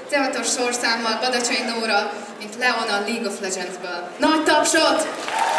Tevatos sorszámmal Badacsony Nóra, mint Leon a League of Legends-ből. Nagy tapsot!